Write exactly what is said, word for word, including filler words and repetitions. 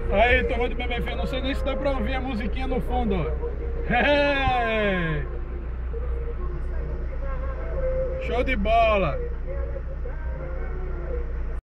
Aí, turma de bebê feio, não sei nem se dá pra ouvir a musiquinha no fundo, ó. É. Show de bola!